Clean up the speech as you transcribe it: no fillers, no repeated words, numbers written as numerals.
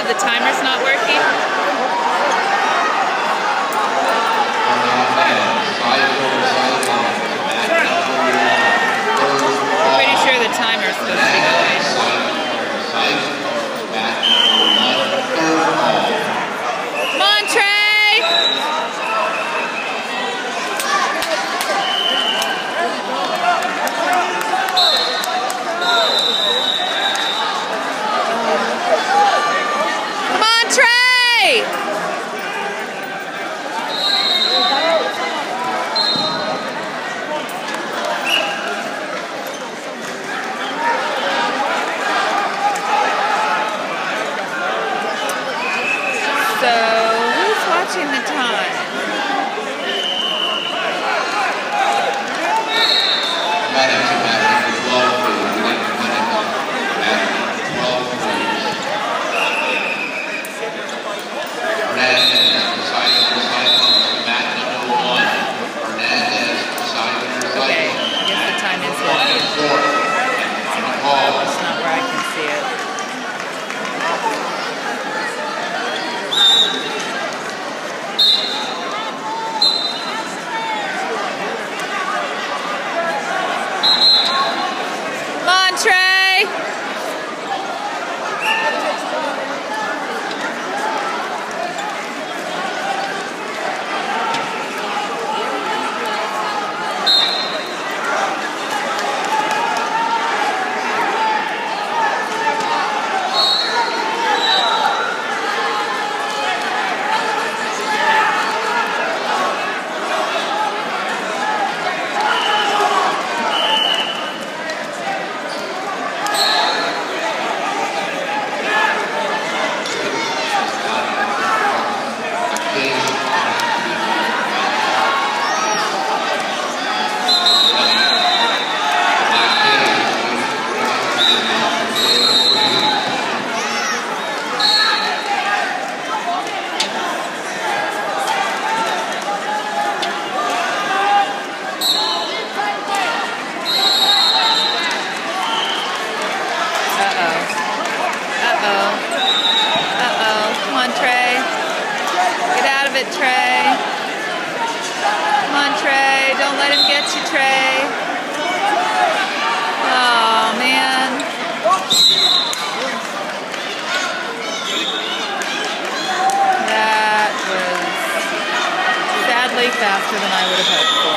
the timer's not working? I'm pretty sure the timer's supposed to be going. Come on, Trey! Come on, Trey! So, who's watching the time? Okay, I guess the time is working. It's not where I can see it. Come on, Trey! Come on, Trey. Get out of it, Trey. Come on, Trey. Don't let him get you, Trey. Oh, man. That was sadly faster than I would have hoped for.